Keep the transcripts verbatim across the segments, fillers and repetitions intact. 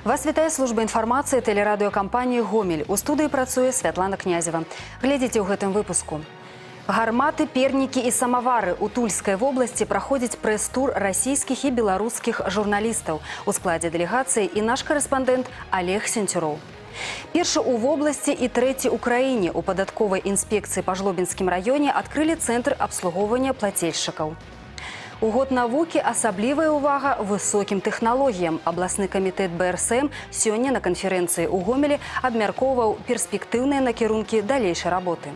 Вас вітае служба інфармацыі тэлерадыёкампаніі «Гомель». У студыі працуе Святлана Князева. Глядзіце ў гэтым выпуску. Гарматы, пернікі і самавары у Тульскай вобласці праходзіць прэс-тур расійскіх і беларускіх журналістаў. У складзе дэлегацыі і наш корэспандэнт Олег Сенцюроў. Першы ў вобласці і трэці ў краіне у падатковай інспекцыі па Жлобінскім раёне адкрылі цэнтр абслугоўвання плацельшчыкаў. У год навукі асаблівая ўвага высокім тэхналогіям. Абласны камітэт бэ эр эс эм сёння на канферэнцыі ў Гомелі абмяркоўваў перспектыўныя накірункі далейшай работы.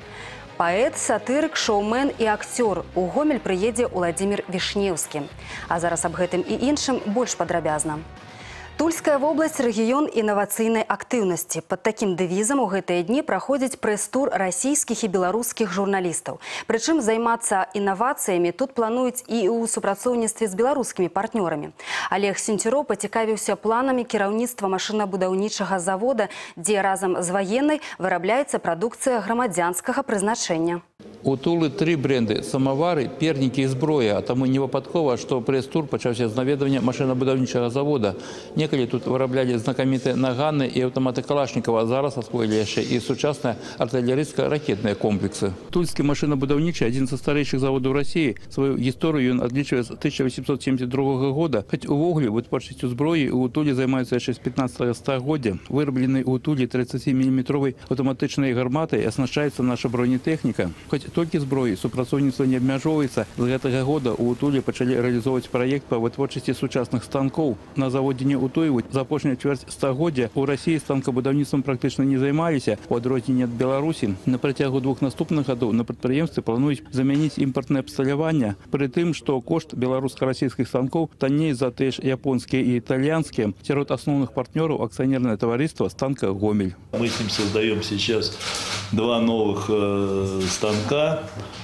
Паэт, сатырык, шоумен і акцёр. У Гомель прыедзе Уладзімір Вішнеўскі. А зараз аб гэтым і іншым больш падрабязна. Тульская вобласць – рэгіён інавацыйнай актыўнасці. Пад такім дэвізам у гэтыя дні праходзіць прэс-тур расійскіх і беларускіх журналістаў. Прычым займацца інавацыямі тут плануюць і ў супрацоўніцтве з беларускімі партнёрамі. Олег Сенцюроў пацікавіўся планамі кіраўніцтва машынабудаўнічага завода, дзе разам з ваеннай вырабляецца прадукцыя грамадзянскага прызначэння. У Тулы три бренды – самовары, перники и зброя. А тому не выпадково, что пресс-тур почався з наведування машинобудівничого завода. Некалі тут виробляли знакоміті нагани і автомати Калашникова, а зараз освоїли ще і сучасні артилерійсько-ракетні комплекси. Тульський машинобудівничий – один з старіших заводів Росії. Свою історію він відлічує з тисяча вісімсот сімдесят другого року. Хоч у вуглі витворчістю зброї у Тулі займаються ще з п'ятнадцятого століття. Вироблений у Тулі тридцятиміліметровий автоматичної гармати оснащається наша бронетехніка. Хоч тільки зброї, супрацовництво не обмежовується. З гэтага года у Тулі почали реалізовувати проєкт по витворчості сучасних станків. На заводі не у Туєву за апошнюю чверть стагоддя у Росії станкобудівництвом практично не займалися. У відрозненні від Білорусі, на протягу двох наступних років на підприємстві планують замінити імпортне обсталювання, при тим, що кошт білорусько-російських станків таннее за теж японські і італійські. Серед основних партнерів акціонерне товариство «Станка Гомель». Мы с ним создаем сейчас два новых э, станка,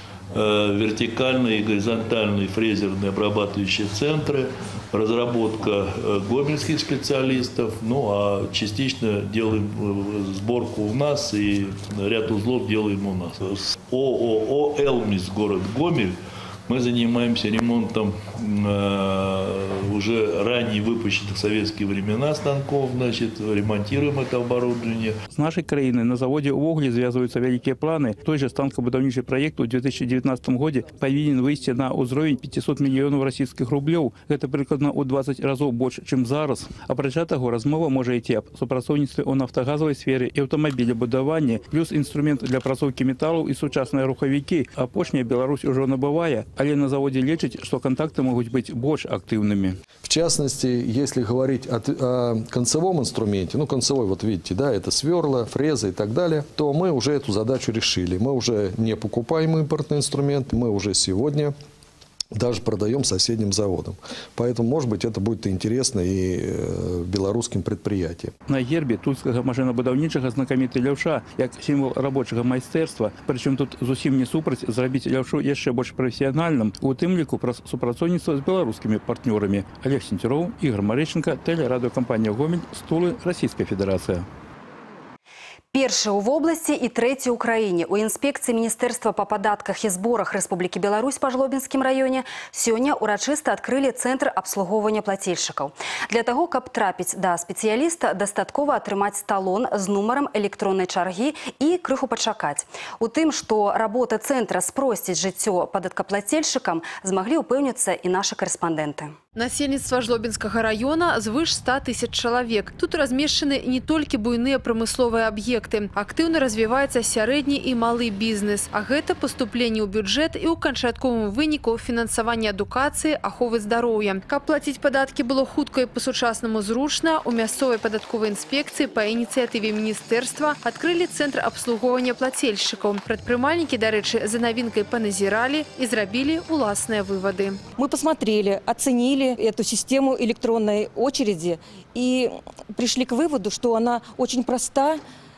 э, вертикальные и горизонтальные фрезерные обрабатывающие центры, разработка э, гомельских специалистов, ну а частично делаем сборку у нас и ряд узлов делаем у нас. ООО «Элмис», город Гомель. Мы занимаемся ремонтом э, уже ранее выпущенных в советские времена станков, значит, ремонтируем это оборудование. С нашей краины на заводе у Вуглі зв'язуються великие планы. Той же станкобудівничий проект у две тысячи девятнадцатом году повинен выйти на уровень пятьсот миллионов российских рублей. Это прикладно у двадцати разів більше, ніж зараз. А прича того, розмова може йти об супрацовництві у нафтогазовій сфері і автомобілебудуванні, плюс інструмент для прасовки металу і сучасні руховики. А почне Білорусь уже набуває, але на заводе лечить, что контакты могут быть больше активными. В частности, если говорить о, о концевом инструменте, ну концевой, вот видите, да, это сверла, фрезы и так далее, то мы уже эту задачу решили. Мы уже не покупаем импортный инструмент, мы уже сегодня даже продаем соседним заводам. Поэтому, может быть, это будет интересно и э, белорусским предприятиям. На гербе тульского машинобудівничого знакомитый левша, як символ рабочего майстерства. Причем тут зусім не супраць зрабіць левшу еще больше профессиональным. У тым ліку про супрацоўніцтва с белорусскими партнерами. Олег Сенцюроў, Игорь Марещенко, телерадиокомпания «Гомель», Стулы, Российская Федерация. Першы ў вобласці і трэці ў краіне. У інспекцыі Міністэрства па падатках і зборах Рэспублікі Беларусь па Жлобінскім раёне сёння ўрачыста адкрылі цэнтр абслугоўвання плацельшчыкаў. Для таго, каб трапіць да спецыяліста, дастаткова атрымаць талон з нумарам электроннай чаргі і крыху пачакаць. У тым, што работа цэнтра спросціць жыццё падаткаплацельшчыкам, змаглі ўпэўніцца і нашы корэспандэнты. Насельніцтва Жлобінскага района звыш ста тысяч чалавек. Тут размешчаны не толькі буйныя прамысловыя аб'екты. Актыўна развіваецца сярэдні і малы бізнес. А гэта паступленне ў бюджэт і ў канчатковым выніку фінансавання адукацыі, аховы здароўя. Каб плаціць падаткі было хутка і па-сучаснаму зручна, у мясцовай падатковай інспекцыі па ініцыятыве міністэрства адкрылі цэнтр абслугоўвання плацельшчыкаў. Прадпрымальнікі, дарэчы, за навінкай паназіралі і зрабілі уласныя вывады. Мы посмотрели, оценили эту систему электронной очереди и пришли к выводу, что она очень проста,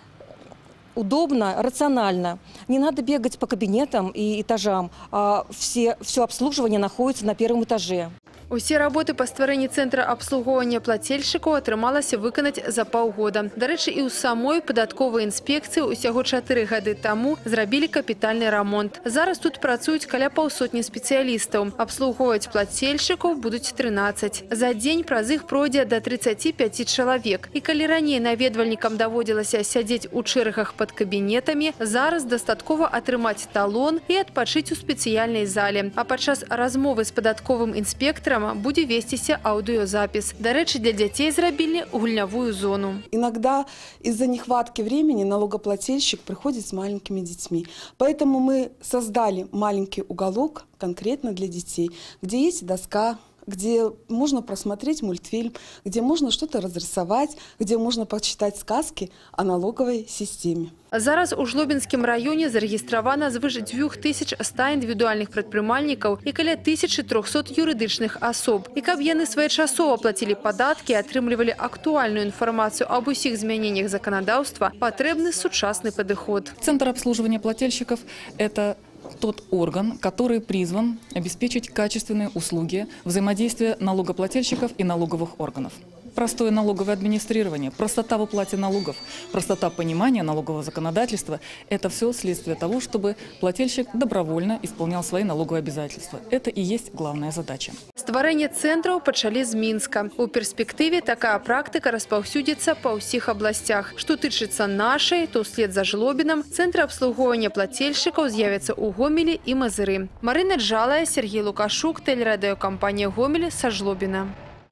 удобно, рационально. Не надо бегать по кабинетам и этажам, а все, все обслуживание находится на первом этаже. Усе работы па стварэнні цэнтра абслугоўвання плацельшчыкаў атрымалася выканаць за паўгода. Дарэчы, і ў самой падатковай інспекцыі усяго чатыры гады таму зрабілі капітальны рамонт. Зараз тут працуюць каля паўсотні спецыялістаў. Абслугоўваць плацельшчыкаў будуць трынаццаць. За дзень праз іх пройдзе да трыццаці пяці чалавек. І калі раней наведвальнікам даводзілася сядзець у чэргах пад кабінетамі, зараз дастаткова атрымаць талон і адпачыць у спецыяльнай зале. А падчас размовы з падатковым інспектарам будзе весціся аўдыёзапіс. Дарэчы, для дзяцей зрабілі гульнявую зону. Иногда из-за нехватки времени налогоплательщик приходит с маленькими детьми. Поэтому мы создали маленький уголок конкретно для детей, где есть доска, где можно просмотреть мультфильм, где можно что-то разрисовать, где можно почитать сказки о налоговой системе. Зараз у Жлобінскім раёне зарэгістравана звыш дзвюх тысяч ста індывідуальных прадпрымальнікаў і каля тысячы трохсот юрыдычных асоб. І каб яны своечасова плацілі падаткі, атрымлівалі актуальную інфармацыю об усіх змяненнях заканадаўства, патрэбны сучасны падыход. Центр обслуживания плательщиков – это тот орган, который призван обеспечить качественные услуги взаимодействия налогоплательщиков и налоговых органов. Простое налоговое администрирование, простота в уплате налогов, простота понимания налогового законодательства – это все следствие того, чтобы плательщик добровольно исполнял свои налоговые обязательства. Это и есть главная задача. Стварэнне цэнтраў пачалі з Мінска. У перспектыве такая практыка распаўсюдзіцца па ўсіх абласцях. Што тычыцца нашай, то ўслед за Жлобінам цэнтр абслугоўвання плательшчыкаў з'явяцца ў Гомелі і Мазыры. Марына Джалая, Сергей Лукашук, тэлерадыёкампанія Гомель са Жлобіна.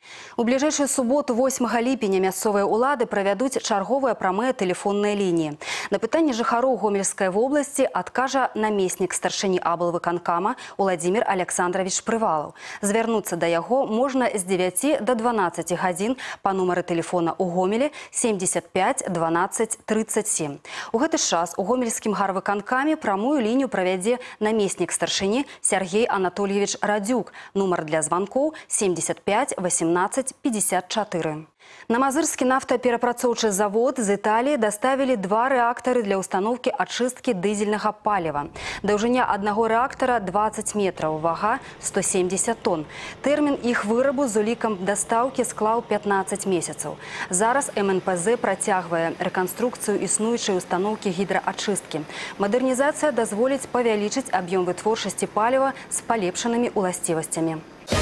У бліжэйшую суботу восьмага ліпеня мясцовыя ўлады правядуць чарговыя прамыя тэлефонныя лініі. На пытанні жыхароў Гомельскай вобласці адкажа намеснік старшыні аблвыканкама Уладзімір Александрович Прывалаў. Звярнуцца да яго можна з дзевяці да дванаццаці гадзін па нумары тэлефона ў Гомелі семьдесят пять дванадцать тридцать семь. У гэты час у Гомельскім гарвыканкаме прамую лінію правядзе намеснік старшыні Сергей Анатольевич Радзюк. Нумар для званкоў семьдесят пять восемнадцать пятьдесят четыре. На Мазырскі нафтаперапрацоўчы завод з Італіі даставілі два рэактары для установкі ачысткі дызельнага паліва. Даўжыня аднаго рэактара двадцать метраў, вага сто семьдесят тонн. Тэрмін іх вырабу з улікам дастаўкі склаў пятнадцать месяцаў. Зараз эм эн пэ зэ працягвае рэканструкцыю існуючай установкі гідраачысткі. Мадэрнізацыя дазволіць павялічыць аб'ём вытворчасці паліва з палепшанымі уласцівасцямі.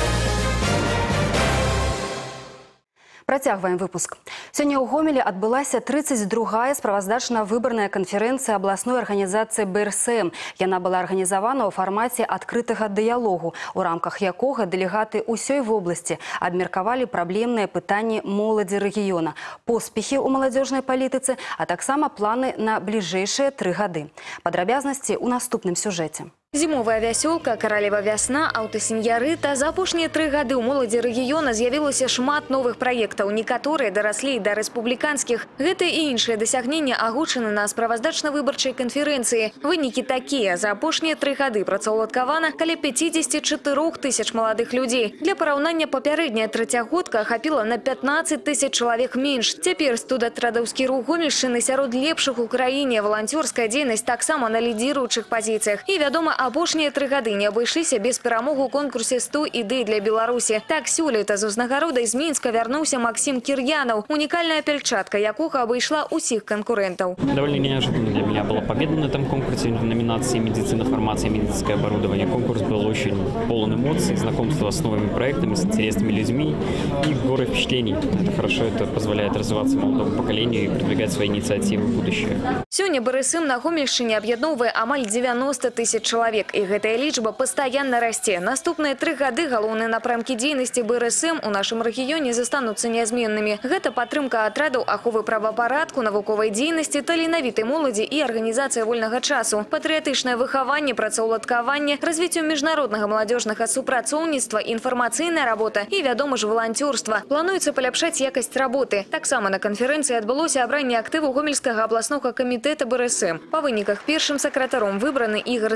Працягваем выпуск. Сёння ў Гомелі адбылася тридцать другая справаздачна-выбарная канферэнцыя абласной арганізацыі бэ эр эс эм. Яна была арганізавана ў фармаце адкрытага дыялогу, у рамках якога дэлегаты ўсёй вобласці абмеркавалі праблемныя пытанні моладзі рэгіёна, поспехі ў маладзёжнай палітыцы, а таксама планы на бліжэйшыя тры гады. Падрабязнасці ў наступным сюжэце. Зімовая вясёлка, каралева вясна, аўтасеньярыта. За апошнія тры гады ў моладзі рэгіёна з'явілася шмат новых праектаў. Некаторыя дараслі да рэспубліканскіх. Гэта і іншыя дасягнення агучаны на справаздачна-выбарчай канферэнцыі. Вынікі такія. За апошнія тры гады працаўладкавана каля пятьдесят четыре тысяч маладых людзей. Для параўнання папярэдняя трацягодка ахапіла на пятнадцать тысяч чалавек менш. Цяпер студэнт-радаўскі рух Гомельшчыны сярод лепшых у краіне. Валанцёрская дзейнасць таксама на лідзіруючых пазіцыях. І, вядома, апошнія тры гады не абышліся без перамог у конкурсе сто ідэй для Беларусі. Так сёлета з узнагародай з Мінска вярнуўся Максим Кирьянов, унікальная пельчатка якога абышла усіх конкурентов. Довольно неожиданно для меня была победа на этом конкурсе в номинации «Медицина, фармация, медицинское оборудование». Конкурс был очень полон эмоций, знакомства с новыми проектами, с интересными людьми и горы впечатлений. Это хорошо, это позволяет развиваться молодому поколению и продвигать свои инициативы в будущее. Сёння бэ эр эс эм на Гомельшчыне аб'ядноўвае амаль девяносто тысяч чалавек. И гэтая лічба пастаянна расце. Наступныя тры гады галоўныя напрамкі дзейнасці бэ эр эс эм у нашым рэгіёне застануцца нязменнымі. Гэта падтрымка атрадаў аховы правапарадку, навуковай дзейнасці, таленавітай моладзі і арганізацыя вольнага часу, патрыятычнае выхаванне, працаўладкаванне, развіццё міжнароднага маладзёжнага супрацоўніцтва, інфармацыйная работа і, вядома ж, валанцёрства. Плануецца паляпшаць якасць работы. Таксама на канферэнцыі адбылося абранне актыву Гомельскага абласнога камітэта бэ эр эс эм. Па выніках першым сакратаром выбраны Ігор Завалей.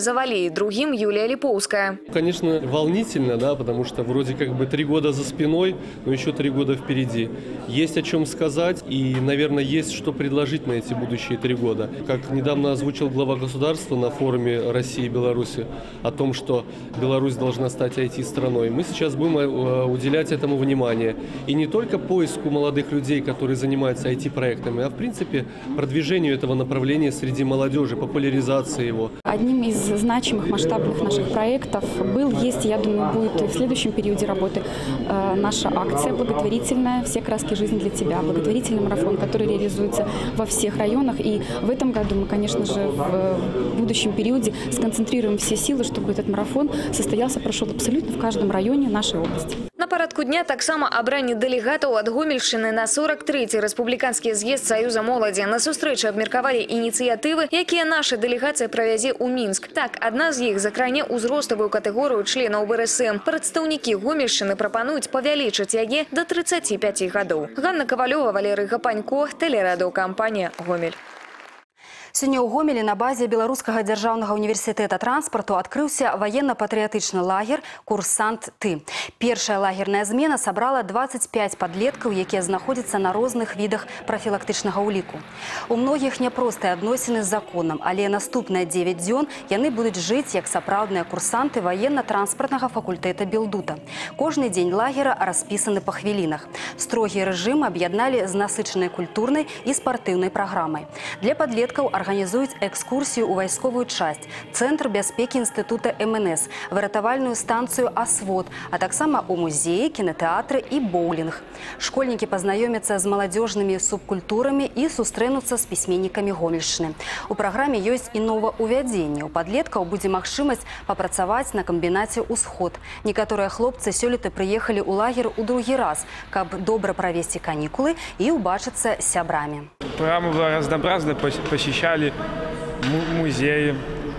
Андрей, другим Юлия Липовская. Конечно, волнительно, да, потому что вроде как бы три года за спиной, но еще три года впереди. Есть о чем сказать и, наверное, есть что предложить на эти будущие три года. Как недавно озвучил глава государства на форуме России и Беларуси о том, что Беларусь должна стать ай ти-страной, мы сейчас будем уделять этому внимание. И не только поиску молодых людей, которые занимаются ай ти-проектами, а в принципе продвижению этого направления среди молодежи, популяризации его. Одним из значимых масштабных наших проектов был, есть, я думаю, будет и в следующем периоде работы э, наша акция благотворительная «Все краски жизни для тебя», благотворительный марафон, который реализуется во всех районах. И в этом году мы, конечно же, в будущем периоде сконцентрируем все силы, чтобы этот марафон состоялся, прошел абсолютно в каждом районе нашей области. На парадку дня таксама абранне дэлегатаў ад Гомельшчыны на сорок трэці рэспубліканскі з'езд Саюза моладзі. На сустрэчы абмеркавалі ініцыятывы, якія наша дэлегацыя правязе ў Мінск. Так, адна з іх закране ўзроставую катэгорыю членаў бэ эр эс эм. Прадстаўнікі Гомельшчыны прапануюць павялічыць яе да трыццаці пяці гадоў. Ганна Ковалёва, Валерый Гапанько, тэлерадыёкампанія «Гомель». Сёння ў Гомелі на базе Беларускага дзяржаўнага універсітэта транспарту адкрыўся ваенна-патрыятычны лагер «Курсант ты». Першая лагерная змена сабрала дваццаць пяць падлеткаў, якія знаходзяцца на розных відах прафілактычнага ўліку. У многіх няпростыя адносіны з законам, але наступныя дзевяць дзён яны будуць жыць як сапраўдныя курсанты ваенна-транспартнага факультэта Белдута. Кожны дзень лагера распісаны па хвілінах. Строгі рэжым аб'ядналі з насычанай культурнай і спартыўнай праграмай. Для падлеткаў арганізуюць экскурсію ў вайсковую часць, Цэнтр бяспекі інстытута эм эн эс, выратавальную станцыю «Асвод», а таксама ў музеі, кінатэатры і боулінг. Школьнікі пазнаёмяцца з маладзёжнымі субкультурамі і сустрэнуцца з пісьменнікамі Гомельшчыны. У праграме ёсць і новаўвядзенне. У падлеткаў будзе магчымасць папрацаваць на камбінаце «Усход». Некаторыя хлопцы сёлета прыехалі ў лагер у другі раз, каб добра правесці канікулы і ўбачыцца з сябрамі. Программа была разнообразная, посещали музеи,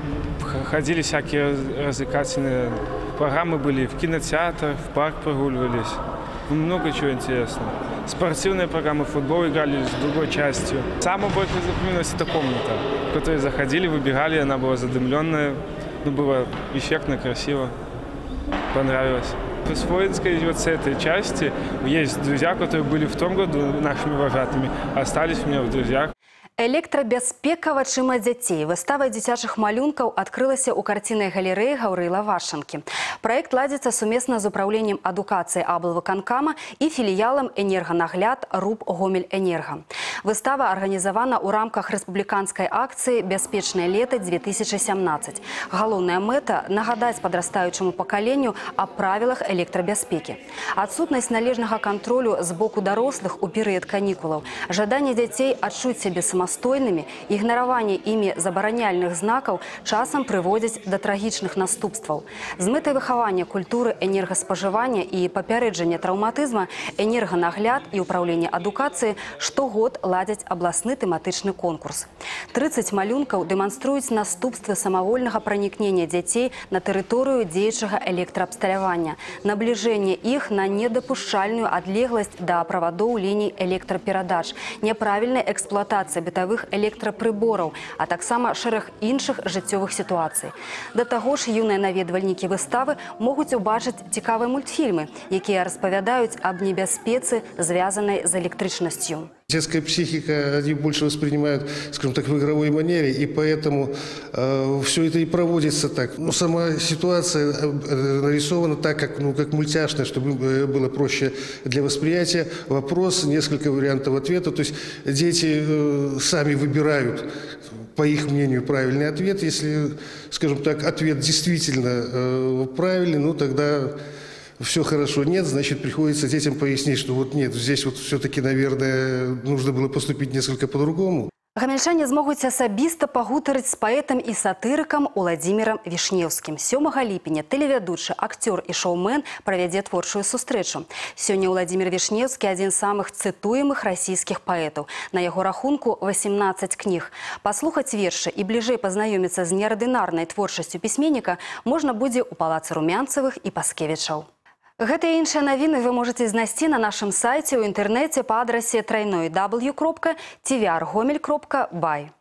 ходили всякие развлекательные программы, были в кинотеатрах, в парк прогуливались. Много чего интересного. Спортивные программы, футбол играли с другой частью. Самое больше запомнилось эта комната, в которой заходили, выбегали, она была задымленная, ну, было эффектно, красиво, понравилось. С воинской вот с этой части есть друзья, которые были в том году нашими вожатыми, остались у меня в друзьях. Электрабяспека вачыма дзяцей. Выстава дзіцячых малюнкаў адкрылася ў карціннай галерэі Гаўрыла Вашчанкі. Праект ладзіцца сумесна з управленнем адукацыі аблвыканкама і філіялам «Энерганагляд» РУП «Гомель-Энерга». Выстава арганізавана ў рамках рэспубліканскай акцыі «Бяспечнае лета две тысячи семнадцать». Галоўная мэта – нагадаць падрастаючаму пакаленню аб правілах электрабяспекі. Адсутнасць належнага кантролю з боку дарослых у перыяд канікулаў, жаданне дзяцей адчуць сябе самастойнымі, ігнараванне імі забараняльных знакаў часам прыводзяць да трагічных наступстваў. З мэтай выхавання культуры энергаспажывання і папярэджання траўматызма «Энерганагляд» і ўпраўленне адукацыі штогод ладзяць абласны тэматычны конкурс. трыццаць малюнкаў дэманструюць наступствы самавольнага пранікнення дзяцей на тэрыторыю дзеючага электраабсталявання, набліжэнне іх на недапушчальную адлегласць да правадоў ліній электраперадач, няправільнай эксплуатацыі бытавых электрапрыбораў, а таксама шэраг іншых жыццёвых сітуацый. Да таго ж юныя наведвальнікі выставы могуць убачыць цікавыя мультфільмы, якія распавядаюць аб небяспецы, звязанай з электрычнасцю. Детская психика, они больше воспринимают, скажем так, в игровой манере, и поэтому э, все это и проводится так. Но сама ситуация нарисована так, как, ну, как мультяшная, чтобы было проще для восприятия. Вопрос, несколько вариантов ответа. То есть дети э, сами выбирают, по их мнению, правильный ответ. Если, скажем так, ответ действительно э, правильный, ну тогда... все хорошо. Нет, значит, приходится детям пояснить, что вот нет, здесь вот все-таки, наверное, нужно было поступить несколько по-другому. Гамельчане змогуць асабіста пагутарыць з паэтам і сатырыкам Уладзімірам Вішнеўскім. сёмага ліпеня тэлевядучы, акцёр і шоумен правядзе творчую сустрэчу. Сёння Уладзімір Вішнеўскі – адзін з самых цытуемых расійскіх паэтаў. На яго рахунку васемнаццаць кніг. Паслухаць вершы і бліжэй пазнаёміцца з неардынарнай творчасцю пісьменніка можна будзе ў палацы Румянцевых і Паскевічаў. Гэтыя іншыя навіны вы можаце знайсці на нашым сайце ў інтэрнэце па адрасе трайной дабл ю кропка ти ви ар гомель кропка бай.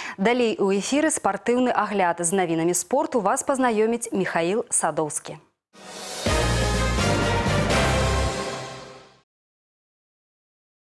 Далей у эфіры спартыўны агляд з навінамі спорту вас пазнаёміць Михаил Садоўскі.